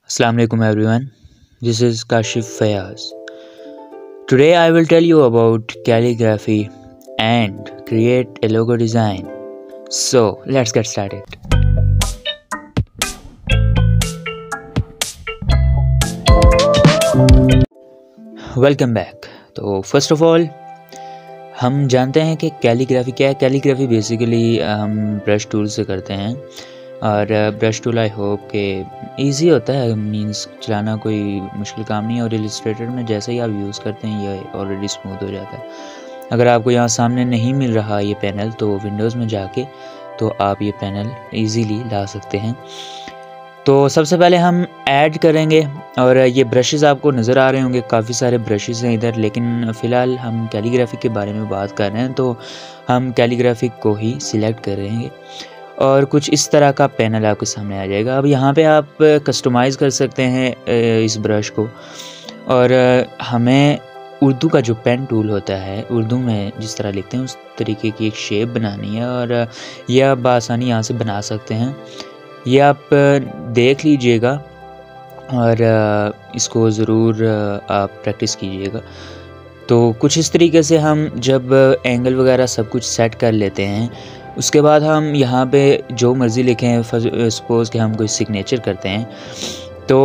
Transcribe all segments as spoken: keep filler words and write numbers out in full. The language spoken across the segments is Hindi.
Assalamu alaikum everyone. This is Kashif Fayaz. Today I will tell you about calligraphy and create a logo design. So let's get started. Welcome back. तो फर्स्ट ऑफ ऑल हम जानते हैं कि कैलीग्राफी क्या है। कैलीग्राफी बेसिकली हम ब्रश टूल से करते हैं और ब्रश टूल आई होप कि इजी होता है, मींस चलाना कोई मुश्किल काम नहीं है। और इलस्ट्रेटर में जैसे ही आप यूज़ करते हैं ये ऑलरेडी स्मूथ हो जाता है। अगर आपको यहाँ सामने नहीं मिल रहा ये पैनल तो विंडोज़ में जाके तो आप ये पैनल इजीली ला सकते हैं। तो सबसे पहले हम ऐड करेंगे और ये ब्रशेस आपको नज़र आ रहे होंगे, काफ़ी सारे ब्रशेस हैं इधर, लेकिन फ़िलहाल हम कैलीग्राफी के बारे में बात कर रहे हैं तो हम कैलीग्राफी को ही सिलेक्ट करेंगे और कुछ इस तरह का पैनल आपके सामने आ जाएगा। अब यहाँ पे आप कस्टमाइज़ कर सकते हैं इस ब्रश को। और हमें उर्दू का जो पेन टूल होता है, उर्दू में जिस तरह लिखते हैं उस तरीके की एक शेप बनानी है और यह आप आसानी यहाँ से बना सकते हैं। ये आप देख लीजिएगा और इसको ज़रूर आप प्रैक्टिस कीजिएगा। तो कुछ इस तरीके से हम जब एंगल वगैरह सब कुछ सेट कर लेते हैं उसके बाद हम यहाँ पे जो मर्ज़ी लिखें, सपोज़ कि हम कोई सिग्नेचर करते हैं तो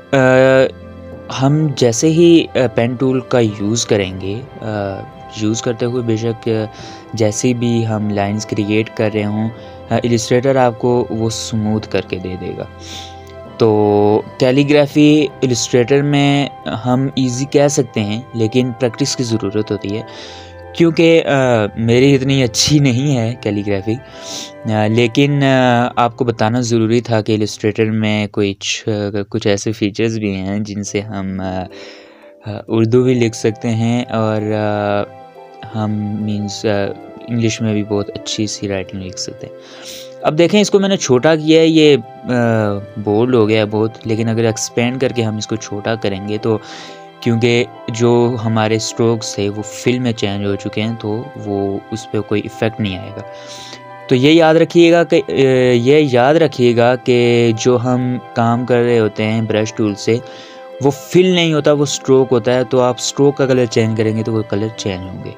आ, हम जैसे ही पेन टूल का यूज़ करेंगे, यूज़ करते हुए बेशक जैसे भी हम लाइंस क्रिएट कर रहे हों, इलस्ट्रेटर आपको वो स्मूथ करके दे देगा। तो कैलीग्राफी इलस्ट्रेटर में हम इजी कह सकते हैं लेकिन प्रैक्टिस की ज़रूरत होती है क्योंकि मेरी इतनी अच्छी नहीं है कैलीग्राफी, लेकिन आ, आपको बताना ज़रूरी था कि इलस्ट्रेटर में कुछ कुछ ऐसे फीचर्स भी हैं जिनसे हम उर्दू भी लिख सकते हैं और आ, हम मींस इंग्लिश में भी बहुत अच्छी सी राइटिंग लिख सकते हैं। अब देखें, इसको मैंने छोटा किया है, ये बोल्ड हो गया है बहुत, लेकिन अगर एक्सपेंड करके हम इसको छोटा करेंगे तो क्योंकि जो हमारे स्ट्रोक्स थे वो फिल में चेंज हो चुके हैं तो वो उस पर कोई इफ़ेक्ट नहीं आएगा। तो ये याद रखिएगा कि ये याद रखिएगा कि जो हम काम कर रहे होते हैं ब्रश टूल से वो फिल नहीं होता, वो स्ट्रोक होता है। तो आप स्ट्रोक का कलर चेंज करेंगे तो वो कलर चेंज होंगे।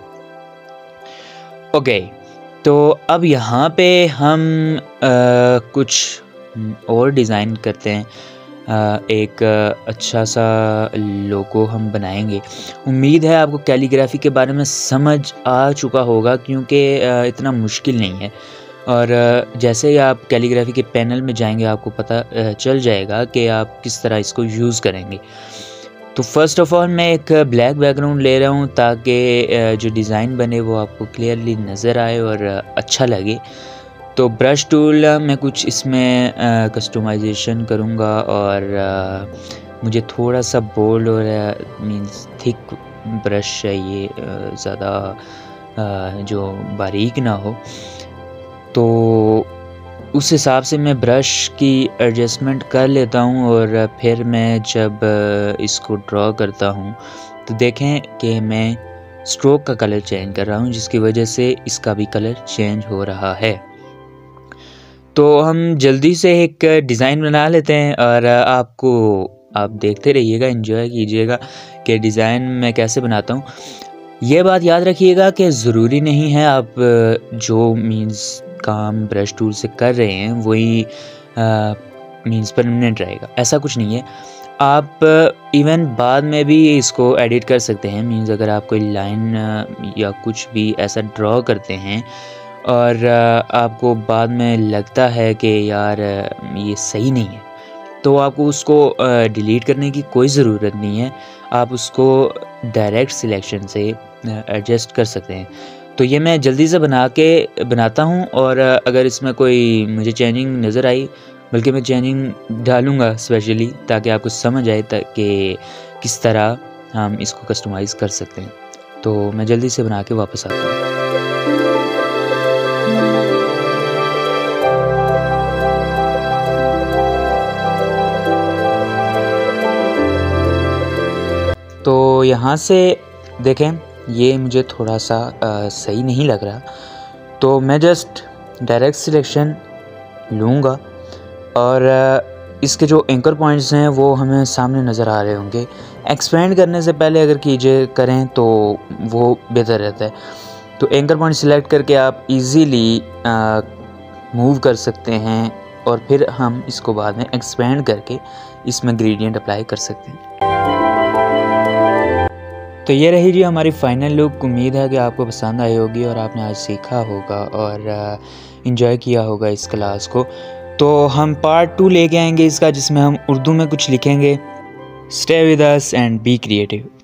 ओके, तो अब यहाँ पे हम आ, कुछ और डिज़ाइन करते हैं। आ, एक अच्छा सा लोगो हम बनाएंगे। उम्मीद है आपको कैलीग्राफी के बारे में समझ आ चुका होगा क्योंकि इतना मुश्किल नहीं है। और जैसे ही आप कैलीग्राफी के पैनल में जाएंगे आपको पता चल जाएगा कि आप किस तरह इसको यूज़ करेंगे। तो फर्स्ट ऑफ ऑल मैं एक ब्लैक बैकग्राउंड ले रहा हूँ ताकि जो डिज़ाइन बने वो आपको क्लियरली नज़र आए और अच्छा लगे। तो ब्रश टूल मैं कुछ इसमें कस्टमाइजेशन करूँगा और आ, मुझे थोड़ा सा बोल्ड और मींस थिक ब्रश चाहिए, ज़्यादा जो बारीक ना हो। तो उस हिसाब से मैं ब्रश की एडजस्टमेंट कर लेता हूँ और फिर मैं जब इसको ड्रॉ करता हूँ तो देखें कि मैं स्ट्रोक का कलर चेंज कर रहा हूँ जिसकी वजह से इसका भी कलर चेंज हो रहा है। तो हम जल्दी से एक डिज़ाइन बना लेते हैं और आपको आप देखते रहिएगा, एंजॉय कीजिएगा कि डिज़ाइन मैं कैसे बनाता हूँ। ये बात याद रखिएगा कि ज़रूरी नहीं है आप जो मींस काम ब्रश टूल से कर रहे हैं वही मींस परमानेंट रहेगा, ऐसा कुछ नहीं है। आप इवन बाद में भी इसको एडिट कर सकते हैं। मींस अगर आप कोई लाइन या कुछ भी ऐसा ड्रॉ करते हैं और आपको बाद में लगता है कि यार ये सही नहीं है तो आपको उसको डिलीट करने की कोई ज़रूरत नहीं है। आप उसको डायरेक्ट सिलेक्शन से एडजस्ट कर सकते हैं। तो ये मैं जल्दी से बना के बनाता हूँ और अगर इसमें कोई मुझे चेंजिंग नज़र आई, बल्कि मैं चेंजिंग डालूँगा स्पेशली ताकि आपको समझ आए कि किस तरह हम इसको कस्टमाइज़ कर सकते हैं। तो मैं जल्दी से बना के वापस आता हूँ। तो यहाँ से देखें ये मुझे थोड़ा सा आ, सही नहीं लग रहा तो मैं जस्ट डायरेक्ट सिलेक्शन लूँगा और इसके जो एंकर पॉइंट्स हैं वो हमें सामने नज़र आ रहे होंगे। एक्सपेंड करने से पहले अगर कीजिए करें तो वो बेहतर रहता है। तो एंकर पॉइंट सिलेक्ट करके आप इजीली मूव कर सकते हैं और फिर हम इसको बाद में एक्सपेंड करके इसमें ग्रेडियंट अप्लाई कर सकते हैं। तो ये रही जी हमारी फाइनल लुक। उम्मीद है कि आपको पसंद आई होगी और आपने आज सीखा होगा और इन्जॉय किया होगा इस क्लास को। तो हम पार्ट टू लेके आएंगे इसका, जिसमें हम उर्दू में कुछ लिखेंगे। Stay with us and be creative.